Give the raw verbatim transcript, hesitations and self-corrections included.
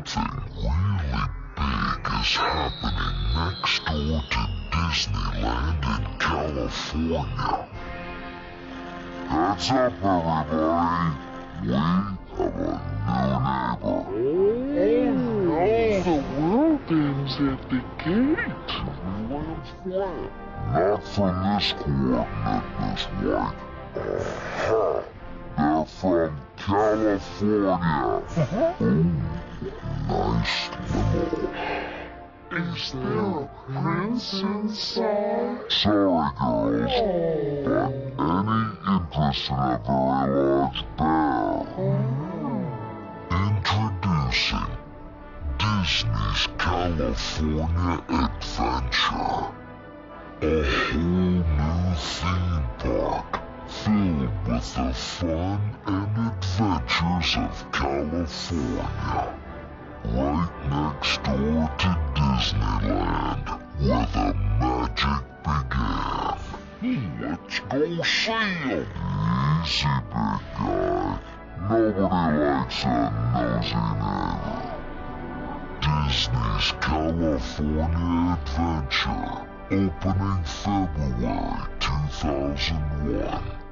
Something really big is happening next door to Disneyland in California. Heads up, everybody. We have a new neighbor. Oh, the Whirlbeam's at the gate. Disneyland's flat. Not from this coordinate, Miss White. Aha! They're from California. Ooh, nice limo. Is there a prince inside? Sorry, girls, but any interest in a very large bear? Introducing Disney's California Adventure. A whole new theme park filled with the fun and adventures of California. Right next door to Disneyland, where the magic began. Let's go see him. Easy, big guy. Nobody likes a nosy neighbor. Disney's California Adventure, opening February two thousand one.